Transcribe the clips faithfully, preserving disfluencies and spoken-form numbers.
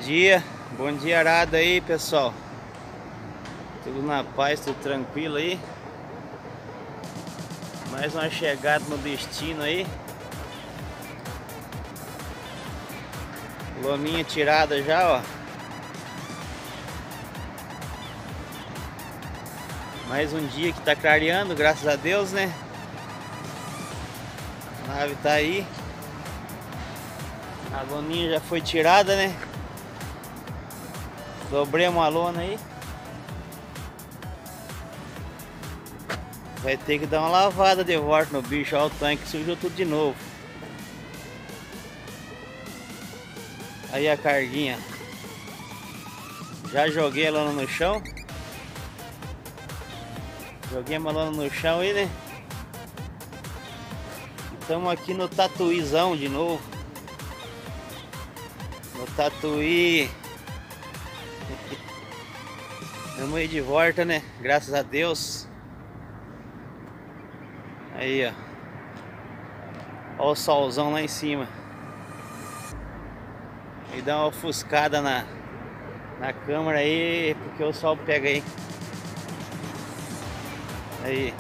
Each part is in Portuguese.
dia, bom dia arado aí, pessoal. Tudo na paz, tudo tranquilo aí. Mais uma chegada no destino aí. Lominha tirada já, ó. Mais um dia que tá clareando, graças a Deus, né? A nave tá aí. A loninha já foi tirada, né? Dobrei uma lona aí. Vai ter que dar uma lavada de volta no bicho. Olha o tanque, sujou tudo de novo. Aí a carguinha. Já joguei a lona no chão. Joguei a lona no chão aí, né? Estamos aqui no Tatuizão de novo. No Tatuí. Estamos aí de volta, né? Graças a Deus. Aí, ó. Olha o solzão lá em cima. E dá uma ofuscada na, na câmera aí, porque o sol pega aí. Aí.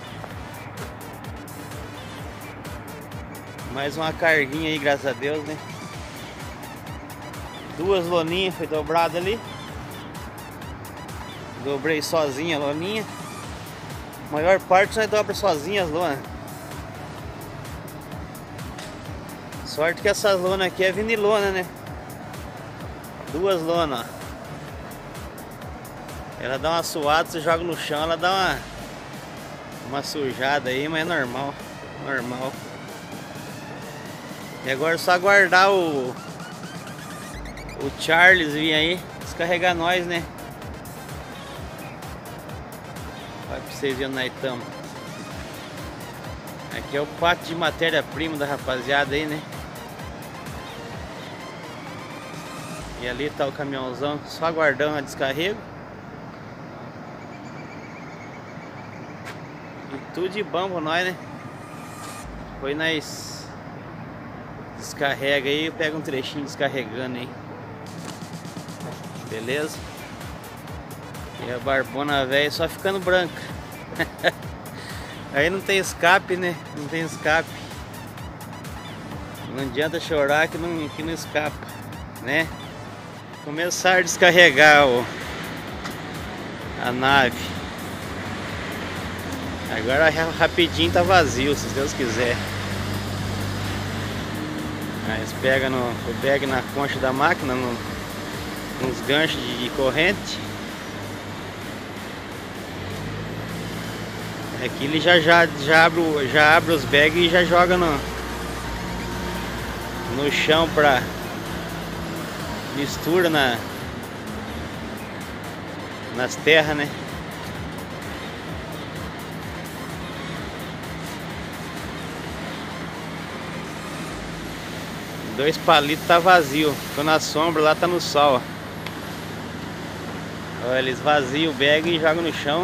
Mais uma carguinha aí, graças a Deus, né? Duas loninhas foi dobrada ali. Dobrei sozinha a loninha. A maior parte nós dobra sozinha as lonas. Sorte que essas lonas aqui é vinilona, né? Duas lonas, ó. Ela dá uma suada, você joga no chão, ela dá uma Uma sujada aí, mas é normal. Normal. E agora é só aguardar o O Charles vir aí descarregar nós, né? Olha pra vocês verem, nós estamos. Aqui é o pátio de matéria-prima da rapaziada aí, né? E ali tá o caminhãozão, só aguardando a descarrego. E tudo de bom pra nós, né? Depois nós descarrega aí, pega um trechinho descarregando aí. Beleza? E a barbona velha só ficando branca. Aí não tem escape, né? Não tem escape. Não adianta chorar que não, que não escapa, né? Começar a descarregar o, a nave. Agora rapidinho tá vazio, se Deus quiser. Mas pega no, o bag na concha da máquina, no, nos ganchos de, de corrente. Aqui ele já, já, já, abre, já abre os bags e já joga no, no chão pra mistura na, nas terras, né? Dois palitos tá vazio, tô na sombra, lá tá no sol, ó. Olha, eles vaziam o bag e jogam no chão.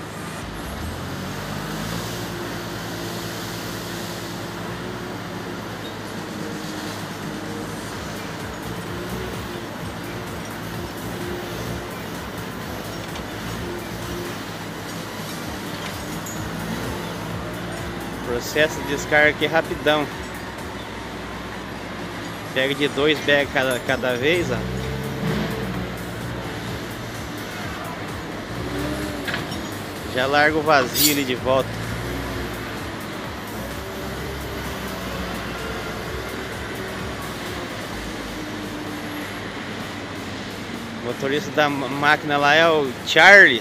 Processo de descarga aqui rapidão. Pega de dois bags cada, cada vez, ó. Já larga o vazio ali de volta. O motorista da máquina lá é o Charlie.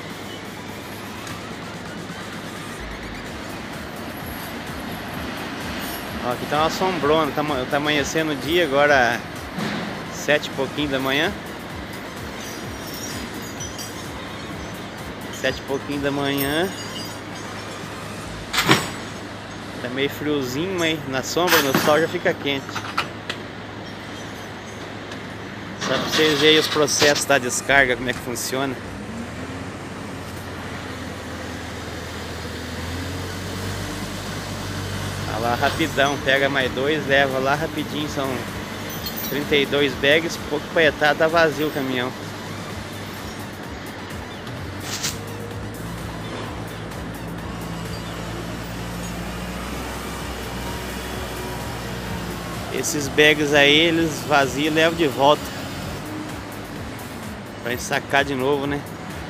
Ó, aqui tá uma sombrona, tá, tá amanhecendo o dia agora, sete e pouquinho da manhã. Sete e pouquinho da manhã. Tá meio friozinho, mas na sombra, no sol já fica quente. Só pra vocês verem os processos da descarga, como é que funciona. Lá rapidão, pega mais dois, leva lá rapidinho, são trinta e dois bags, pouco poetado, tá vazio o caminhão. Esses bags aí, eles vaziam e levam de volta pra ensacar de novo, né?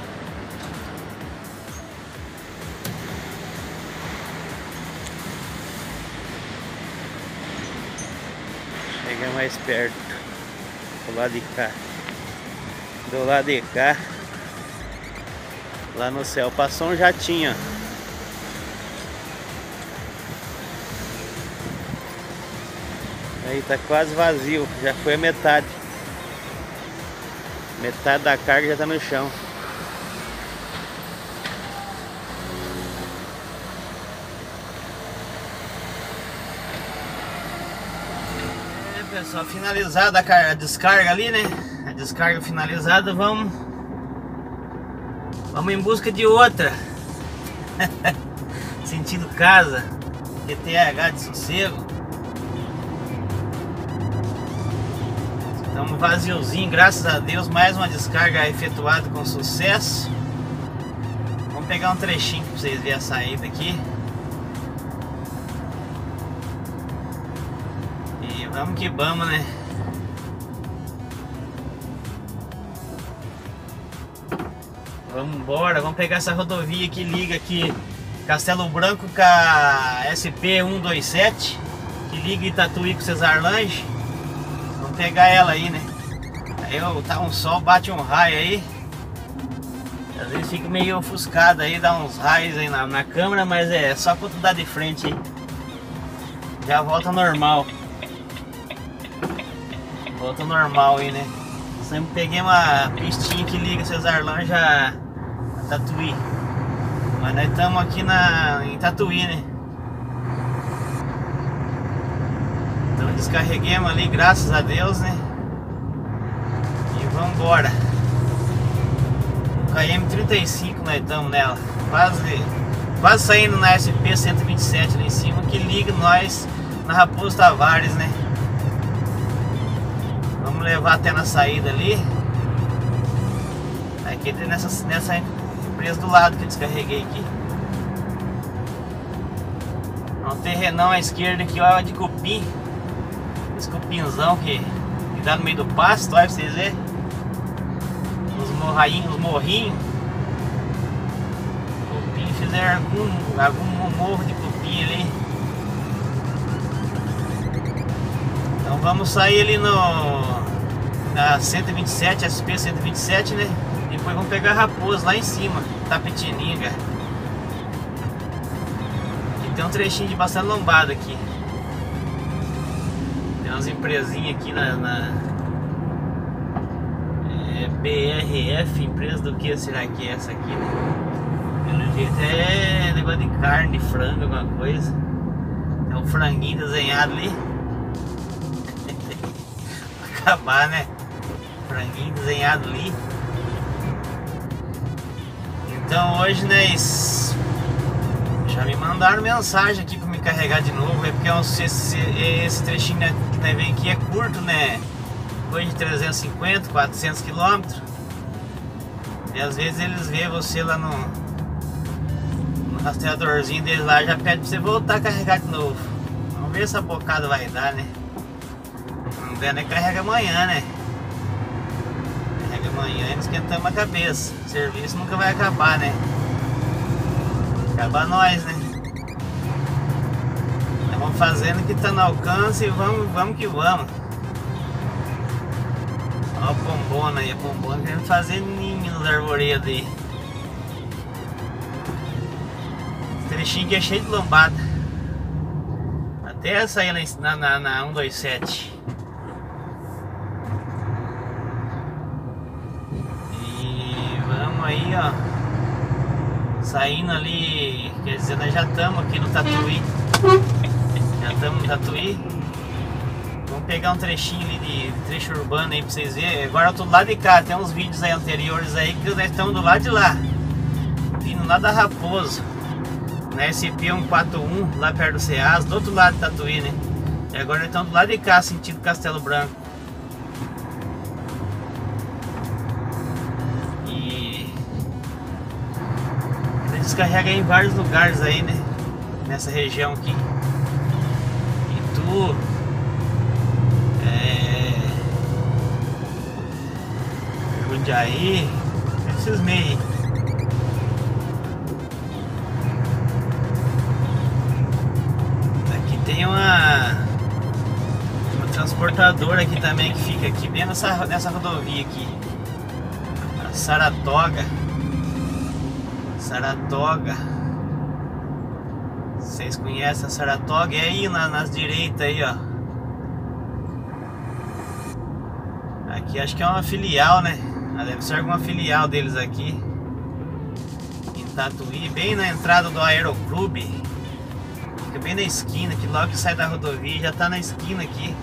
Chega mais perto, do lado de cá, do lado de cá, lá no céu, passou um jatinho. Aí tá quase vazio, já foi a metade, metade da carga já tá no chão. Pessoal, finalizada a, a descarga ali, né? A descarga finalizada, vamos Vamos em busca de outra. Sentido casa, T T H de Sossego. Estamos vaziozinho, graças a Deus. Mais uma descarga efetuada com sucesso. Vamos pegar um trechinho para vocês verem a saída aqui. Vamos que vamos, né? Vamos embora, vamos pegar essa rodovia que liga aqui Castelo Branco com a S P cento e vinte e sete, que liga Itatuí com Cesar Lange. Vamos pegar ela aí, né? Aí tá um sol, bate um raio aí. Às vezes fica meio ofuscado aí, dá uns raios aí na, na câmera, mas é só quando dá de frente aí. Já volta normal. Volta normal aí, né? Sempre peguei uma pistinha que liga Cesar Lange a Tatuí. Mas nós estamos aqui na, em Tatuí, né? Então descarreguemos ali, graças a Deus, né? E vamos embora. K M trinta e cinco nós estamos nela. Quase, quase saindo na S P cento e vinte e sete ali em cima, que liga nós na Raposo Tavares, né? Vamos levar até na saída ali. Aqui nessa, nessa empresa do lado que eu descarreguei aqui. Um terrenão à esquerda aqui, ó, de cupim. Esse cupinzão que, que dá no meio do pasto, olha pra vocês verem. Os morrainhos, os morrinhos. Cupim, fizeram algum, algum morro de cupim ali. Então vamos sair ali no na cento e vinte e sete, S P cento e vinte e sete, né? Depois vamos pegar Raposo lá em cima, Tapetininga. E tem um trechinho de bastante lombada aqui. Tem umas empresinhas aqui na, na é, B R F, empresa do que será que é essa aqui, né? Pelo jeito é negócio de carne, de frango, alguma coisa. Tem um franguinho desenhado ali. Acabar, né? Franguinho desenhado ali. Então hoje, né, já me mandaram mensagem aqui para me carregar de novo. É porque esse, esse trechinho que nós vem aqui é curto, né? Coisa de trezentos e cinquenta, quatrocentos quilômetros. E às vezes eles veem você lá no, no rastreadorzinho deles lá, já pede para você voltar a carregar de novo. Vamos ver se a bocada vai dar, né? Não der, né? Carrega amanhã, né? Carrega amanhã e esquentamos a cabeça. O serviço nunca vai acabar, né? Acaba nós, né? Nós vamos fazendo o que tá no alcance e vamos, vamos que vamos. Olha a pombona aí, a pombona querendo fazer ninho nos arvoredos aí. Esse trechinho aqui é cheio de lombada. Até sair na, na, na cento e vinte e sete. Aí, ó, saindo ali, quer dizer, nós já estamos aqui no Tatuí. Já estamos no Tatuí. Vamos pegar um trechinho ali de, de trecho urbano aí pra vocês verem. Agora eu tô do lado de cá, tem uns vídeos aí anteriores aí que nós estamos do lado de lá, vindo lá da Raposo, na S P cento e quarenta e um, lá perto do Ceasa, do outro lado do Tatuí, né? E agora nós estamos do lado de cá, sentido Castelo Branco. descarrega em vários lugares aí, né? Nessa região aqui. Itu, é... Jundiaí, esses meios. Aqui tem uma, uma transportadora aqui também que fica aqui bem nessa, nessa rodovia aqui. A Saratoga. Saratoga. Vocês conhecem a Saratoga? É aí na, nas direitas aí, ó. Aqui acho que é uma filial, né? Deve ser alguma filial deles aqui em Tatuí, bem na entrada do Aeroclube. Fica bem na esquina, que logo que sai da rodovia já tá na esquina aqui.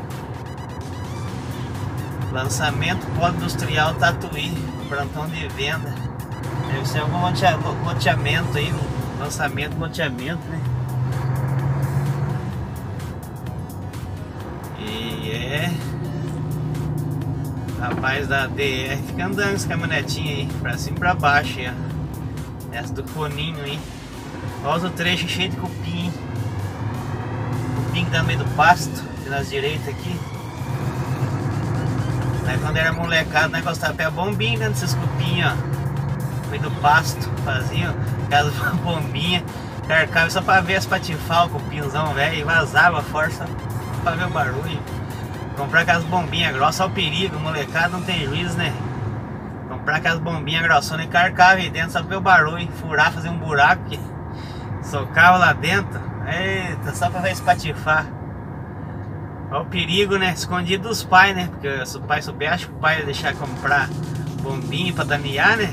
Lançamento Polo Industrial Tatuí, plantão de venda. Deve ser algum loteamento aí, lançamento, loteamento, né? E é... Rapaz da D R fica andando essa caminhonetinha aí, pra cima e pra baixo aí, ó. Essa do coninho aí. Olha o trecho cheio de cupim. Cupim que tá no meio do pasto, aqui nas direitas aqui. Aí quando era molecado, nós gostava de pegar bombinha dentro desses cupim, ó. No meio do pasto, faziam aquelas bombinhas. Carcava só pra ver as patifar o cupinzão velho. E vazava a força pra ver o barulho. Comprar aquelas bombinhas grossas, olha o perigo, o molecado não tem juízo, né? Comprar aquelas bombinhas grossonas e carcar aí dentro só pra ver o barulho, furar, fazer um buraco, que socava lá dentro. Eita, só pra ver espatifar. Olha o perigo, né? Escondido dos pais, né? Porque se o pai souber, acho que o pai ia deixar comprar bombinha pra danear, né?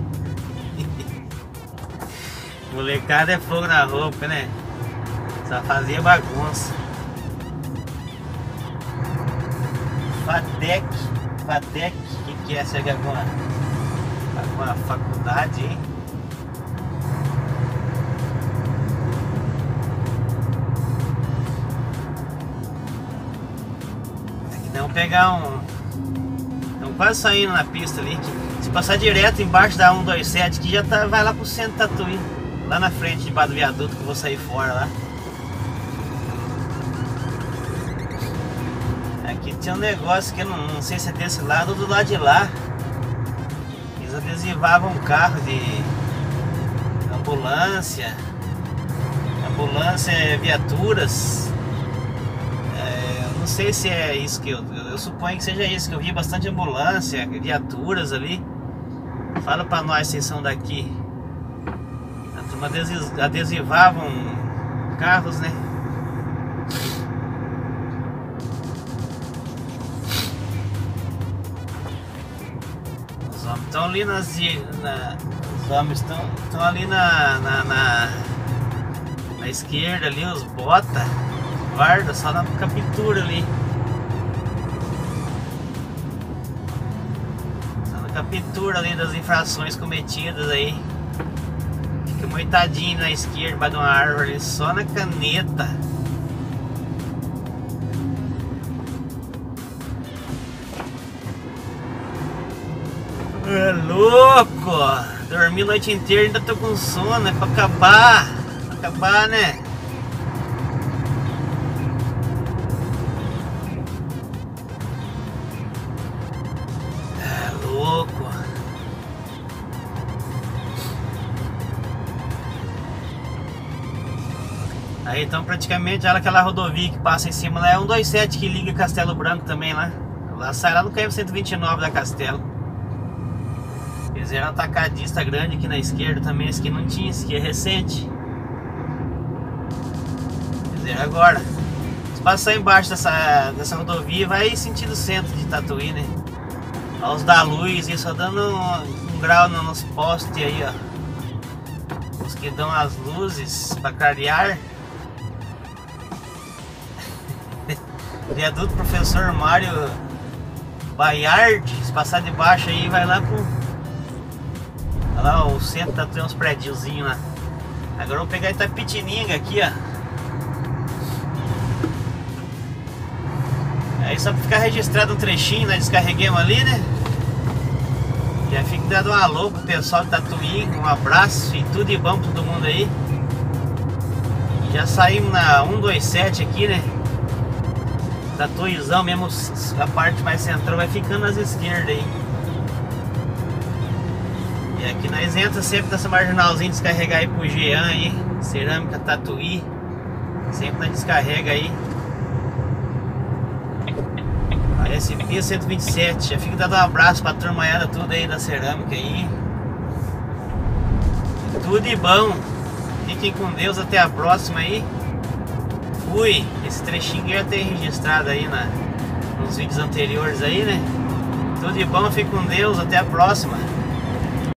Molecada é fogo na roupa, né? Só fazia bagunça. FATEC, FATEC, o que, que é? Será alguma, alguma faculdade, hein? Aqui não pegar um... Estamos quase saindo na pista ali. Que, se passar direto embaixo da cento e vinte e sete, que já tá, vai lá pro centro de Tatuí. Lá na frente, debaixo do viaduto, que eu vou sair fora lá. Aqui tinha um negócio que eu não, não sei se é desse lado ou do lado de lá. Eles adesivavam um carro de ambulância, ambulância, viaturas. É, eu não sei se é isso que eu, eu, eu suponho que seja isso, que eu vi bastante ambulância, viaturas ali. Fala pra nós, vocês são daqui. A turma adesivavam carros, né? Estão ali nas, na, os homens estão ali na, na, na, na esquerda ali, os bota, guarda, só na captura ali. Só na captura ali das infrações cometidas aí. Fica moitadinho na esquerda, debaixo de uma árvore ali, só na caneta. É louco! Dormi a noite inteira e ainda tô com sono, é pra acabar! Pra acabar, né? É louco! Aí então praticamente olha aquela rodovia que passa em cima lá, é cento e vinte e sete que liga Castelo Branco também lá. Lá sai lá no K M cento e vinte e nove da Castelo. Fizeram um atacadista grande aqui na esquerda também, esse aqui não tinha, esse aqui é recente. Fizeram agora. Se passar embaixo dessa, dessa rodovia, vai sentido centro de Tatuí, né? Olha os da luz, isso só dando um, um grau nos postes aí, ó. Os que dão as luzes para clarear. Viaduto Professor Mário Baiard, se passar de baixo aí, vai lá pro... Olha lá, o centro tá tendo uns prédiozinhos lá. Agora eu vou pegar Itapetininga aqui, ó. Aí só pra ficar registrado um trechinho, nós descarreguemos ali, né? Já fico dando um alô pro pessoal de Tatuí, um abraço e tudo de bom pra todo mundo aí. E já saímos na cento e vinte e sete aqui, né? Tatuizão mesmo, a parte mais central vai ficando às esquerdas aí. E aqui nós entra sempre nessa marginalzinha, descarregar aí pro Jean aí, Cerâmica Tatuí. Sempre nós descarrega aí. S P cento e vinte e sete, já fico dando um abraço pra turmaiada tudo aí da cerâmica aí. Tudo de bom. Fiquem com Deus, até a próxima aí. Fui. Esse trechinho já tem registrado aí na, nos vídeos anteriores aí, né? Tudo de bom, fiquem com Deus, até a próxima.